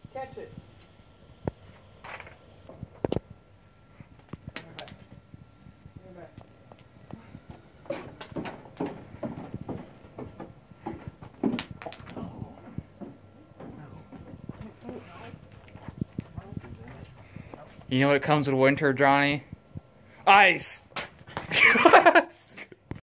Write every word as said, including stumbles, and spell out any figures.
Catch it. You know what comes with winter, Johnny? Ice!